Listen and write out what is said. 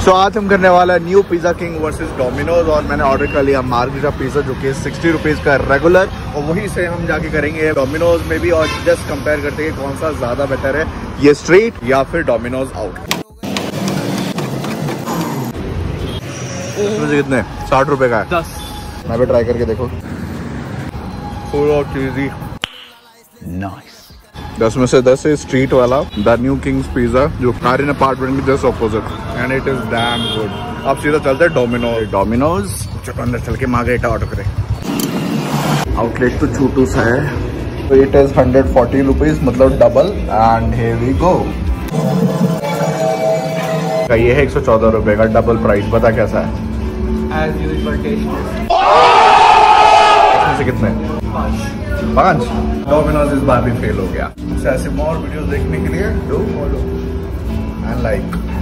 सो आज हम करने वाला है new pizza king versus Domino's. और मैंने ऑर्डर कर लिया मार्गरीटा पिज़्ज़ा जो कि 60 रुपीज़ का रेगुलर, और वहीं से हम जाके करेंगे डोमिनोज में भी और जस्ट कंपेयर करते हैं कौन सा ज़्यादा बेटर है, ये स्ट्रीट या फिर डोमिनोज आउट। इसमें से कितने? 60 रुपये का है। 10। मैं भी ट्राई करके देखो। पूरा चीज़ी नाइस। 10 में से 10 है स्ट्रीट वाला द न्यू किंग्स पिज़्ज़ा जो कारिन अपार्टमेंट के just opposite, and it is damn good. अब सीधा चलते हैं डोमिनोज। चलो अंदर चल के मार्गरीटा ऑर्डर करें। आउटलेट तो छोटू सा है, तो इट इज 140 रुपीज, मतलब double. And here we go. ये है 114 रुपए का डबल प्राइस। बता कैसा है? As usual taste. इसमें से कितने? 5। डोमिनोज इस बार भी फेल हो गया। ऐसे और वीडियोस देखने के लिए डू फॉलो एंड लाइक।